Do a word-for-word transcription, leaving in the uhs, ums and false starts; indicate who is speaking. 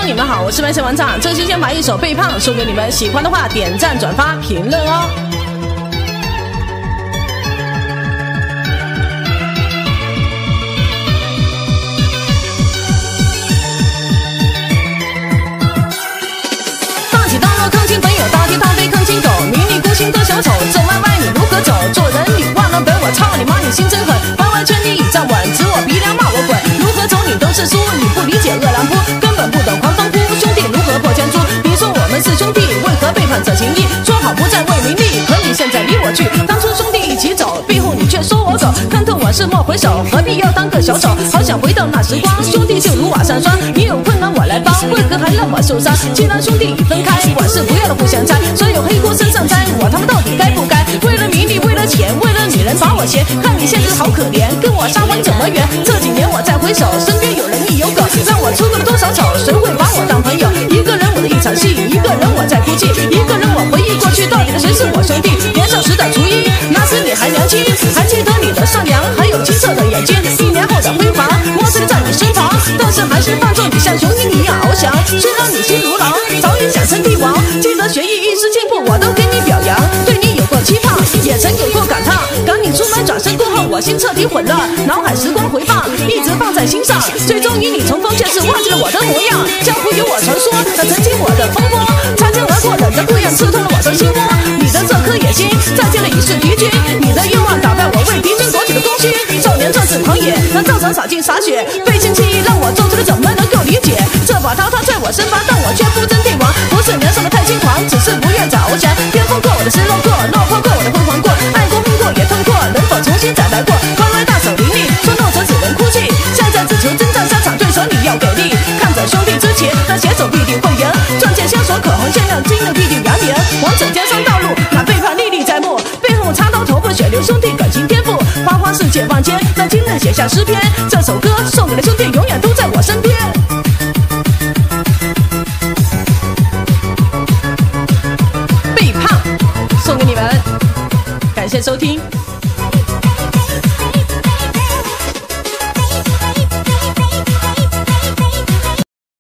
Speaker 1: 你们好，我是白神王唱，这期先把一首《背叛》送给你们，喜欢的话点赞、转发、评论哦。大起大落看清朋友，大跌大飞看清狗，迷你孤星的小丑，这歪歪你如何走？做人你忘了本，我操你妈，你心真狠，歪歪圈你已站稳，指我鼻梁骂我滚，如何走你都是输，你不理解恶狼扑，根本不懂狂风扑，兄弟如何破千出？别说我们是兄弟，为何背叛这情谊？说好不再为名利，可你现在离我去，当初兄弟一起走，背后你却说我狗，看透往事莫回首，何必要当个小丑？好想回到那时光，兄弟就如瓦上霜，你有困难我来帮，为何还让我受伤？既然兄弟已分开，往事不要了互相猜，所有黑锅身上栽，我他妈到底该不该？为了名利，为了钱，为了女人把我嫌，看你现实好可怜，跟我撒欢怎么圆？这几年我再回首，身边有人亦有狗，让我出过了多少丑，谁会把我当朋友？一个人我的一场戏，一个人我在哭泣，一个人我回忆过去，到底谁是我兄弟？年少时的初一，那时你还年轻，还记得你的善良，还有清澈的眼睛。一年后的辉煌，我曾在你身旁，但是还是放纵你像雄鹰一样翱翔。虽然你心如狼，早已想称帝王，记得学艺一时进步，我都给你表扬。对你有过期盼，也曾有过感叹，赶你出门转身过后，我心彻底混乱，脑海时光回放，一直放在心上。最终与你重逢，却是忘记了我的模样。江湖有我传说，那曾经我的风波，擦肩而过，冷的不愿刺痛了我的心窝。你的这颗野心，再见了已是敌军。你的愿望打败我为敌军夺取的功勋。少年壮志狂野，那照常洒尽洒血，背信弃义让我做出了怎么能够理解？这把刀他在我身旁，但我却不争帝王。不是年少的太轻狂，只是不愿再翱翔。巅峰过我的失落过，落魄过我的辉煌过，爱过恨过也痛过，能否重新再来过？快来大手林立，说弄者只能哭泣。现在只求征战沙场，对手你要给力。看着兄弟之前，那携手必定会赢。钻戒线索口红限量，金的必定扬名。王者艰山道路，那背叛历历在目。背后插刀头破血流，兄弟感情天赋。花花世界万千，让今日写下诗篇。这首歌送给了兄弟，永远都在我身边。背叛，送给你们，感谢收听。